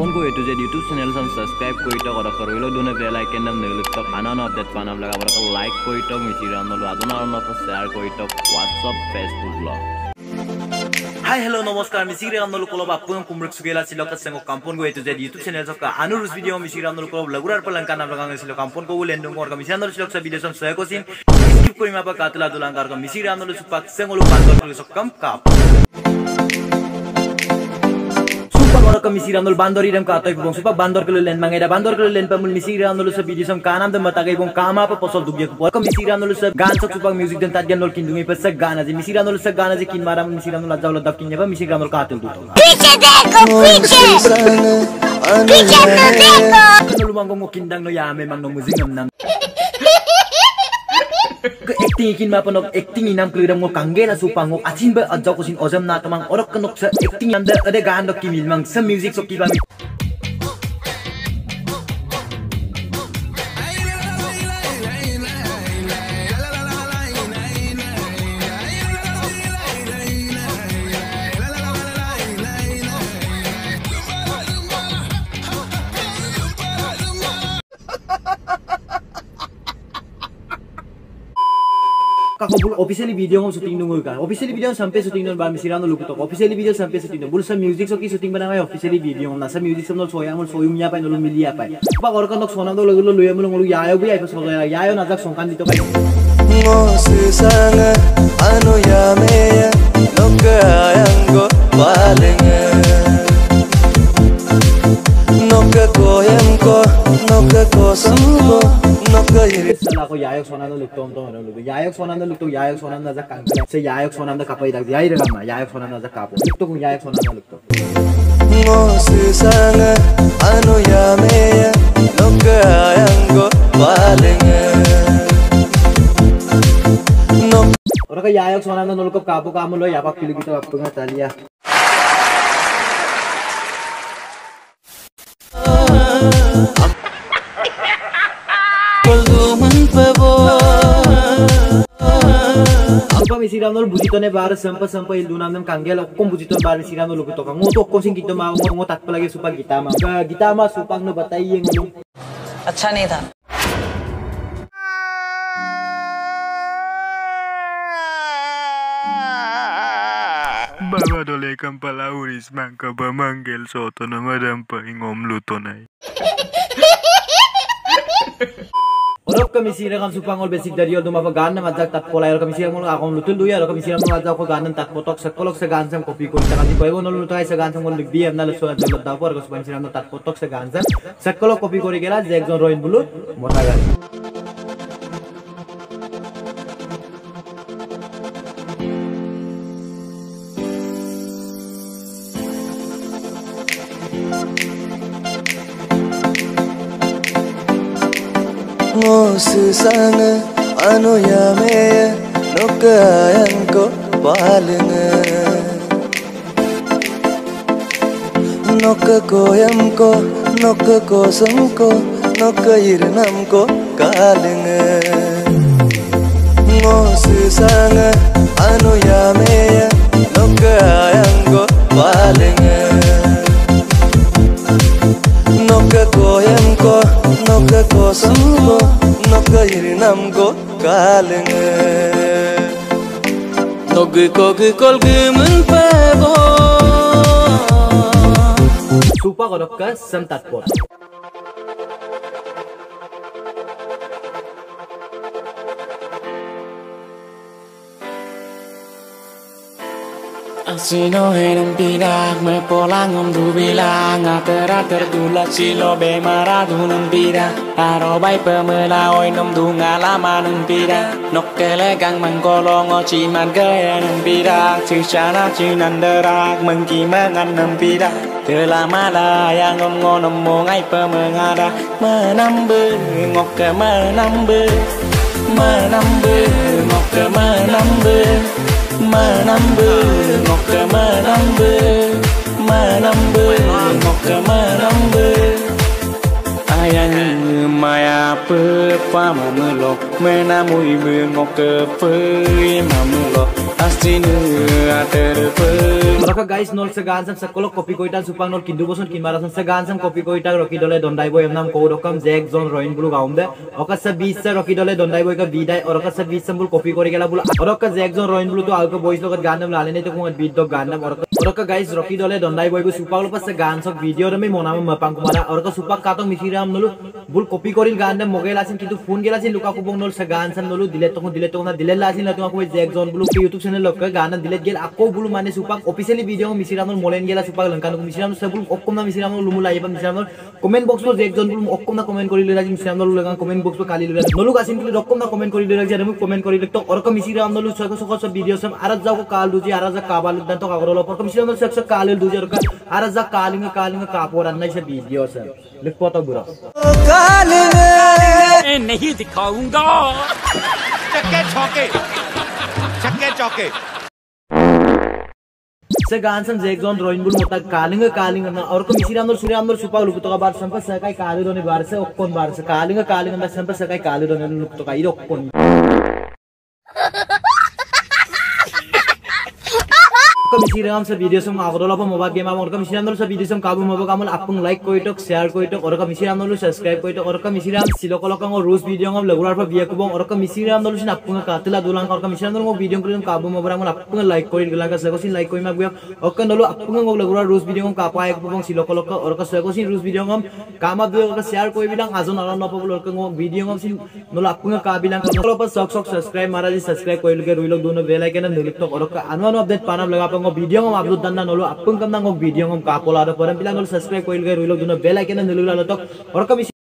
কাম্পন ko itu jadi YouTube channel sam subscribe ko ito kora karo done bell icon nam nelik to anan update panam laga bara like ko ito misiran no aduna no share ko ito WhatsApp Facebook lo Hi hello namaskar misiran no kolo bapun kumruk sugela silo ka sengo kampon ko itu jadi YouTube channel ka anurus video misiran no kolo lagurar palankan nam laga silo kampon ko ulendong or ka misiran no silo sa video sam saya ko sin skip ko ima pa katla dulangar ka misiran no supak sengo lu bandor ko so kam kap Orang kami siram nol bandor idam kata ibu bang supak bandor kelelen mangeda bandor kelelen pemul misi siram nol se video sam kanam dan matagai bang kama apa posol dugya ko kami siram nol se gan sa supak music dan tadian nol kindungi pe se gana ji misi siram nol se gana ji kin maram misi siram nol ajau ladap kinnya ba misi siram nol katul duto piche deko piche nol manggo kindang no ya memang no musik nam ke acting ikin ma panok acting inam kliram ngo kanggena supang ngo achin ba ajau ko sin ozam na tamang orok kanok sa acting anda ade gan dok kimil mang sa music so kiba Kakobul officially video ngom shooting nunggu kan officially video sampai shooting non ba misiran no lukutok officially video sampai shooting bul sa music so ki shooting bana ngai officially video na sa music sam no soyang soyum nya pai no milia pai ba gor kan nok sonam do laglo luyam lo yayo bi ai so yayo na jak songkan dito kai ngo sisanga anu ya me nokka ayango balenga nokka koyamko nokka kosamko nokka iri sala ko yayok sonam no luktom to no lu yayok sonam no lukto yayok sonam na jak kan se yayok sonam da kapai dak yai rama yayok sonam na jak kapo lukto ko yayok sonam no lukto ngo sisanga anu ya me nokka ayango balenga Orang kaya ayok sonam na nulukop kapo kamo lo yapak pilih kita waktu ngatalia. Apa misiram nol bujitone bar sampai ildu nam kanggel okkom bujiton bar misiram nol lukuto kang ngoto okkom sing kita mau ngotat pelagi supang kita mah supang no batai yang ngulung. अच्छा नहीं था Bawa dole kampala uris mangka bamanggel soto nama dampa ingom lutonai. Orang kami sirakan supang ol basic dari ol duma pagan na majak tat pola orang kami sirakan akong lutul duya orang kami sirakan majak ko ganan tat potok sekolok segansam kopi ko sa kanti ko ego nol lutai segansam ko libiam na lusuan jalot dapo orang supang sirakan tat potok segansam sekolok kopi ko rigela jekjon roin bulu motagan. ngo sisanga anu ya me nokka ayango balenga nokka koyamko nokka kosamko nokka irnamko kalenga ngo sisanga anu ya me nokka ayango balenga nokka koyamko nokka kosamko nokka irinamko kalenga nokka kogi kolgi mun pebo Supa kodok ka sam tat pot. Sino heneng pidak me polang om du bilang atera tertulah silo be maradu neng pidak arobai pemela oi nom du ngalama neng pidak nok kelegang mangkolong o ciman gaya neng pidak cicana cinan derak mengkimangan neng pidak terlama lah yang om ngonom mongai pemengada menambe ngok ke menambe ngok ke menambe ngok ke menambe ngok ke menambe ayang maya pe pa ma melok menamui ngok ke pe ma melok sinu terpe Raka guys nol segansam sekolok kopi koitan supang nol kindu boson kinmarasan segansam kopi koitan roki dole dondai boy emnam ko rokam Jack John Roin bulu gaumde oka sa 20 sa roki dole dondai boy ka bidai oka sa 20 sambul kopi kori gela bulu oka Jack John Roin bulu to alko boys logat gandam lale ne to ko beat dog gandam oka guys roki dole dondai boy ko supang lo pas gansok video rame monam mapang kumara oka supak katong misiram nolu bul kopi koril gandam mogel asin kintu phone gela sin luka kubong nol segansan nolu dilet to na dilet lasin la to ko Jack John bulu YouTube channel lokka gandam dilet gel akko bulu mane supak officially video misiram nol molen gela supak langkan ko misiram sebul okkom na misiram nol lumula yeba misiram nol comment box lo Jack John bulu okkom na comment kori lera misiram nol lagan comment box lo kali lera nolu asin bulu okkom na comment kori lera jare mu comment kori lekto orko misiram nol soko video sam arazza ko kal duji arazza kabal dan to kagorolo porko misiram nol saksa kalel duji orka arazza kalinga kapor annai se video sam lekpo to bura नहीं दिखाऊंगा चक्के चौके से गानसम Jack John Roin bulu mota kalinga na orko misiram nol suryam nol supa luku to ka bar sampa sakai kalu done bar se okkon bar se kalinga na sampa sakai kalu done luku to ka iro okkon misiram sa video sam agorola pa mobile game amor ka misiram nol sa video sam kabu mobo kamol apung like koitok share koitok orka misiram nol subscribe koitok orka misiram silokolokang rose video ngam lagurar pa biya kubong orka misiram nol sin apung katila dulang orka misiram nol video kulim kabu mobo ramol apung like koi gilanga sagosin like koi magbiya orka nol apung ngam lagurar rose video ngam kapaay kubong silokolok orka sagosin rose video ngam kama biya orka share koi bilang azon aron no pabul orka ngam video ngam sin nol apung ka bilang orka pa sok subscribe maraji subscribe koi luge ruilog dono bell icon na nilik tok orka anu update panam laga ngok video ngom upload dan nolo apung kam ngok video ngom kapola do poram bilang nol subscribe koil ge ruilog duno bell icon na nilula tok or kami